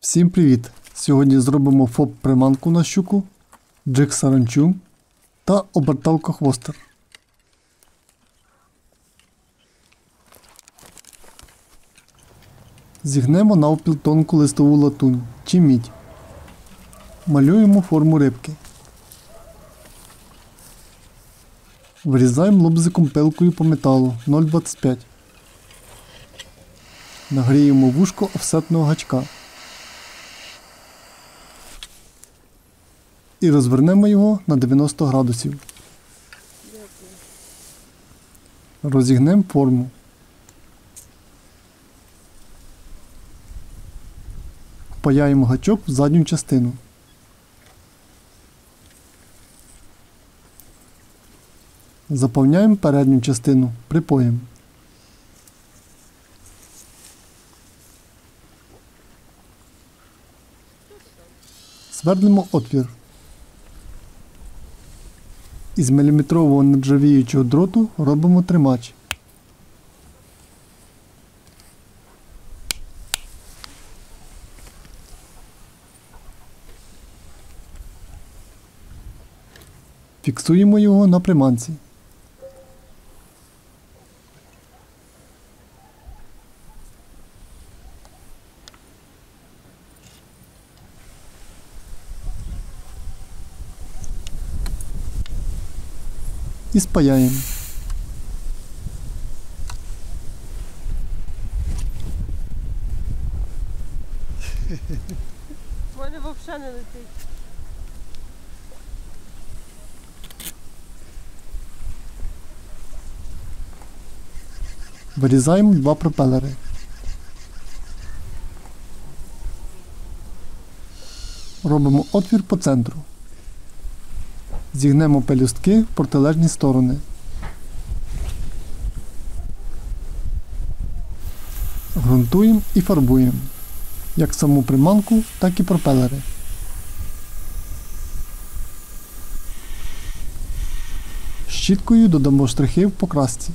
Всім привіт! Сьогодні зробимо ФОП-приманку на щуку, джиг саранчу та оберталко-хвостер. Зігнемо навпіл тонку листову латунь чи мідь. Малюємо форму рибки. Вирізаємо лобзиком пилкою по металу 0,25. Нагріємо вушко офсетного гачка. І розвернемо його на 90 градусів. Розігнемо форму. Впаяємо гачок в задню частину. Заповняємо передню частину припоєм. Свердлимо отвір. Із міліметрового нержавіючого дроту робимо тримач. Фіксуємо його на приманці. І спаяємо. У мене взагалі не летить. Вирізаємо два пропелери. Робимо отвір по центру. Зігнемо пелюстки в протилежні сторони. Ґрунтуємо і фарбуємо. Як саму приманку, так і пропелери. Щіткою додамо штрихи в покрасці.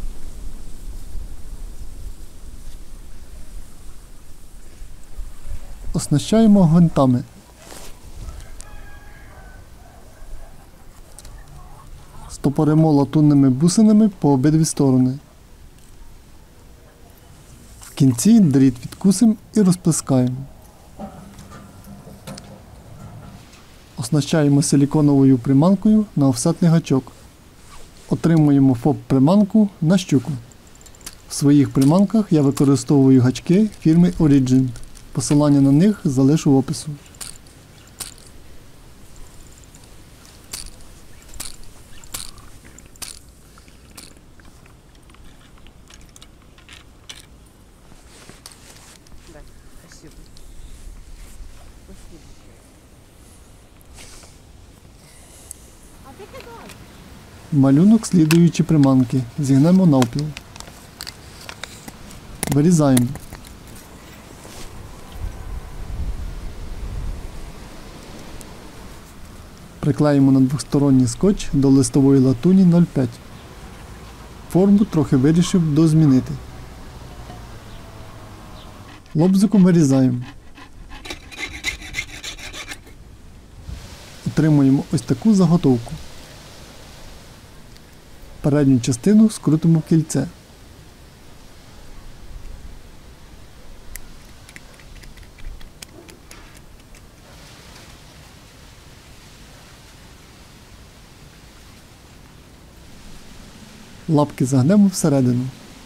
Оснащаємо гвинтами. Стопоримо латунними бусинами по обидві сторони. В кінці дріт відкусимо і розплескаємо. Оснащаємо силіконовою приманкою на офсетний гачок. Отримуємо ФОП-приманку на щуку. В своїх приманках я використовую гачки фірми Origin. Посилання на них залишу в опису. Да, спасибо. Спасибо. А ти казав? Малюнок слідуючі приманки. Зігнемо навпіл. Вирізаємо. Приклеїмо на двосторонній скотч до листової латуні 0,5. Форму трохи вирішив дозмінити. Лобзиком вирізаємо. Отримуємо ось таку заготовку. Передню частину скрутимо в кільце. Лапки загнемо всередину.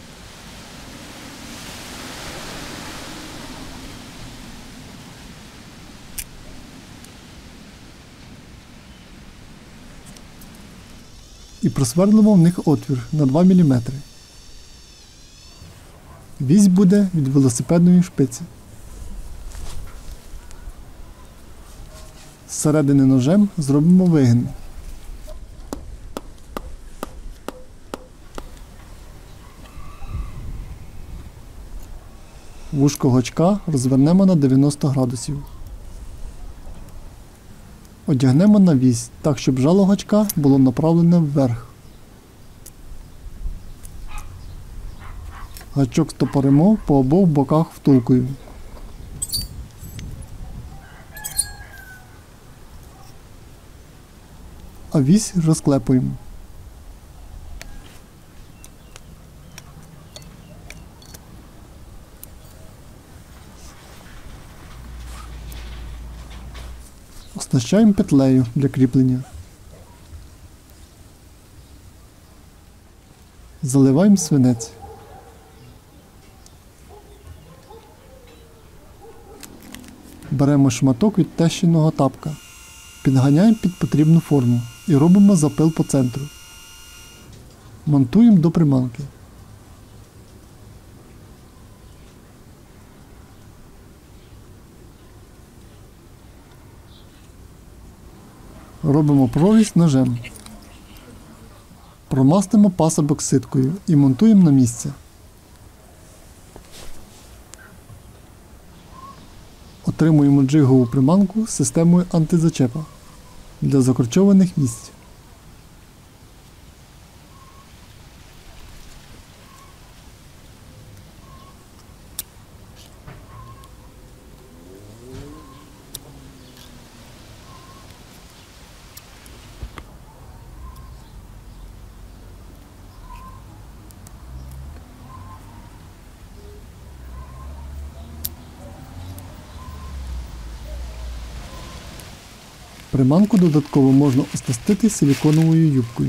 І просвердлимо в них отвір на 2 мм. Вісь буде від велосипедної шпиці. Зсередини ножем зробимо вигин. Вушко гачка розвернемо на 90 градусів. Одягнемо на вісь так, щоб жало гачка було направлене вверх. Гачок стопоримо по обох боках втулкою. а вісь розклепуємо. Оснащаємо петлею для кріплення. Заливаємо свинець. Беремо шматок від тещиного тапка, підганяємо під потрібну форму і робимо запил по центру. Монтуємо до приманки. Робимо прорізь ножем. Промастимо пасобок ситкою і монтуємо на місце. Отримуємо джигову приманку з системою антизачепа для закорчованих місць. Приманку додатково можна оснастити силіконовою юбкою.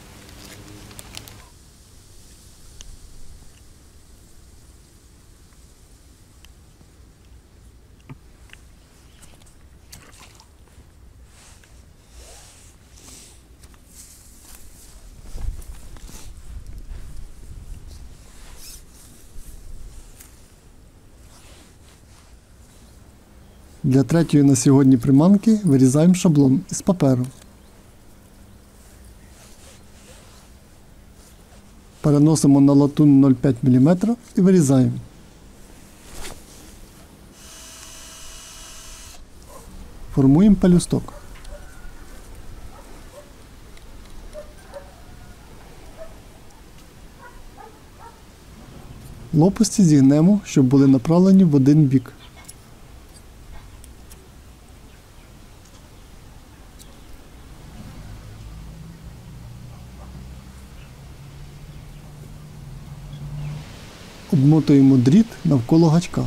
Для третьої на сьогодні приманки вирізаємо шаблон із паперу. Переносимо на латунь 0,5 мм і вирізаємо. Формуємо пелюсток. Лопасті зігнемо, щоб були направлені в один бік. Обмотуємо дріт навколо гачка.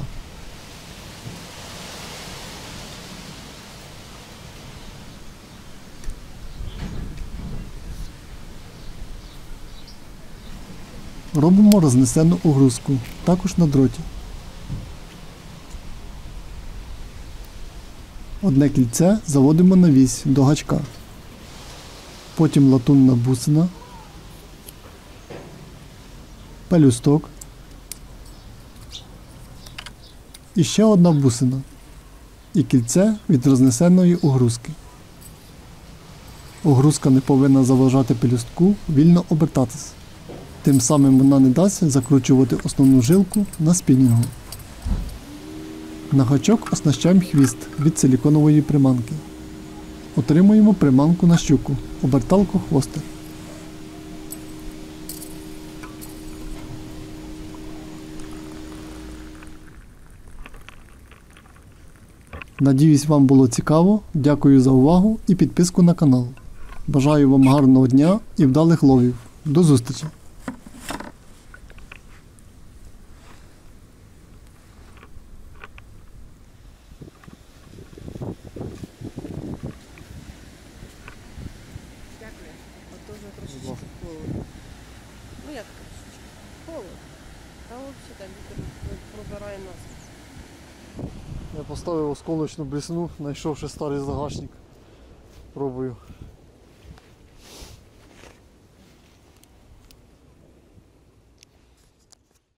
Робимо рознесену огрузку, також на дроті. Одне кільце заводимо на вісь до гачка. Потім латунна бусина, пелюсток. І ще одна бусина і кільце від рознесеної огрузки. Огрузка не повинна заважати пелюстку вільно обертатись. Тим самим вона не дасть закручувати основну жилку на спінінгу. На гачок оснащаємо хвіст від силіконової приманки. Отримуємо приманку на щуку, оберталку хвостер. Надіюсь, вам було цікаво. Дякую за увагу і підписку на канал. Бажаю вам гарного дня і вдалих ловів. До зустрічі! Дякую. А то вже трошечки холодно. Ну як трошечки? Холодно. Та взагалі так вітер пробирає нас. Я поставив осколочну блісну, знайшовши старий загашник. Пробую.